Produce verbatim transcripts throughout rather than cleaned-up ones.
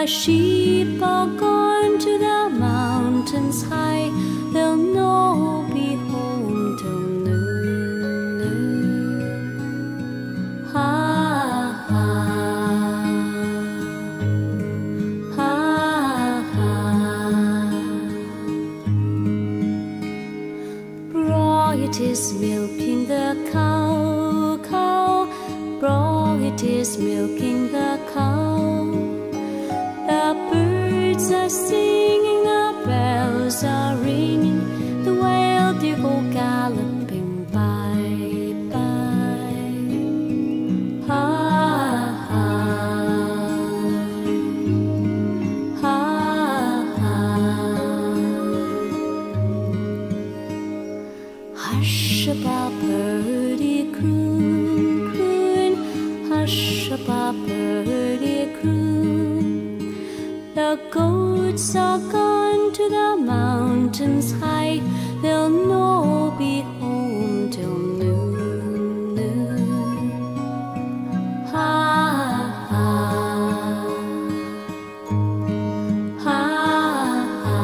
The sheep are gone to the mountains high, they'll no be home till noon, noon. Ha, ha, ha, ha. Bright is milking the cow, cow. Bright is milking the cow. The birds are singing, the bells are ringing, the wild deer go galloping by, by. Ha, ha, ha, ha. Hush-a-ba, birdie, croon, croon. Hush-a-ba, birdie, croon. The goats are gone to the mountains high, they'll no be home till noon, noon. Ha, ha, ha, ha.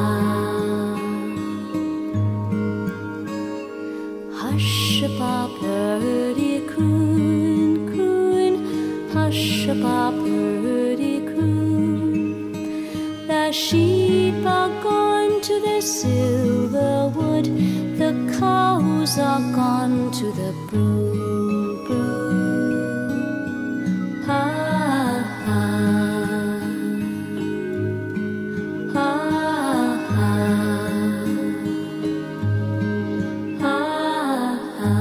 Hush-a-ba, birdie, croon, croon. Hush-a-ba, birdie, croon. The sheep are gone to the silver wood, the cows are gone to the broom, broom. Ha, ha, ha, ha, ha, ha.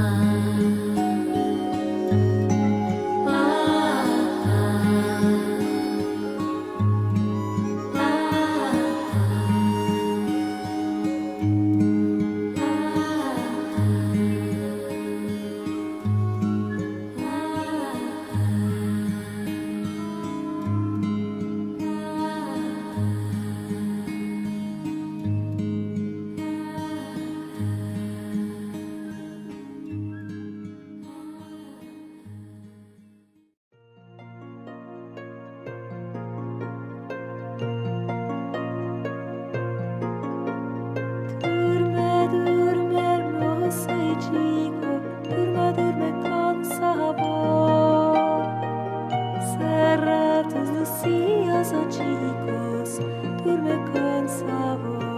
Cerratos los cielos chicos, duerme con sabor.